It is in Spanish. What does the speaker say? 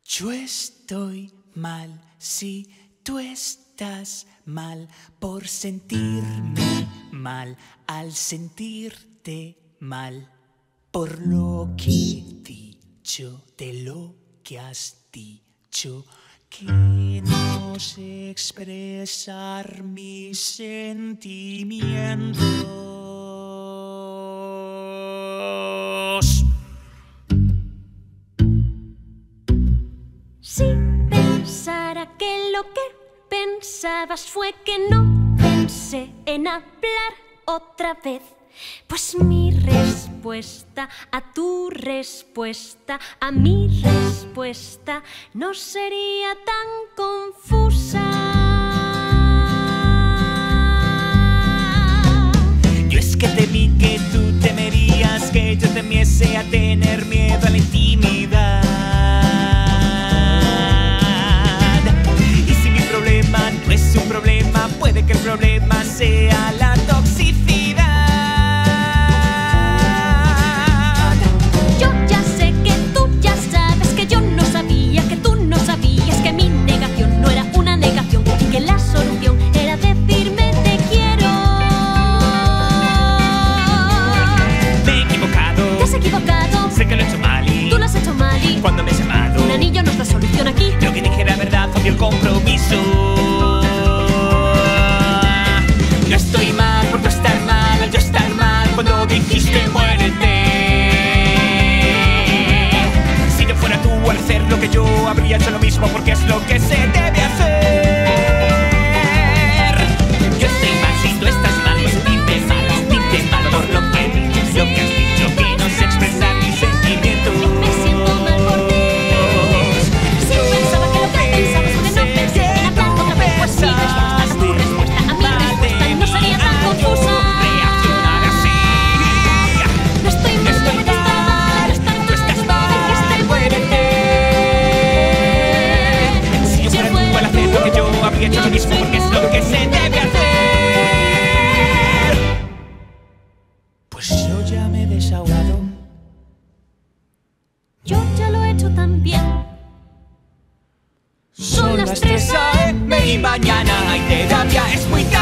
Yo estoy mal si tú estás mal por sentirme mal al sentirte mal por lo que he dicho, de lo que has dicho, que no sé expresar mis sentimientos. Si pensara que lo que pensabas fue que no pensé en hablar otra vez, pues mi respuesta a tu respuesta, a mi respuesta, no sería tan confusa. Yo es que te vi que tú temerías que yo temiese a tener miedo a la intimidad. Y si mi problema no es un problema, puede que el problema sea la toxicidad. Yo ya sé que tú ya sabes que yo no sabía, que tú no sabías que mi negación no era una negación y que la solución era decirme te quiero. Me he equivocado. Te has equivocado. Sé que lo he hecho mal y Tú lo has hecho mal y cuando me he llamado un anillo no es la solución aquí. Lo que dije era verdad, obvio el compromiso. Yo estoy mal por tú estar mal, al yo estar mal cuando dijiste muérete. Si yo fuera tú al hacer lo que yo habría hecho lo mismo porque es lo que se debe hacer. Yo estoy mal si tú estás mal, pues sentirte mal por lo que dices, lo que has dicho, que no sé expresar mis sentimientos. Me siento mal por ti. Si pensaba que lo que pensabas fue que no pensé en hablar otra vez, pues mi respuesta a tu respuesta, a mi respuesta no sería tan confusa. Reaccionar así. No estoy mal, no estás mal, Tú estás mal, muérete. Si yo fuera tú al hacer lo que yo habría hecho lo mismo porque es lo que se debe hacer. Pues yo ya me he desahogado. Yo ya lo he hecho también. Son las 3 AM y mañana hay terapia, es muy tarde.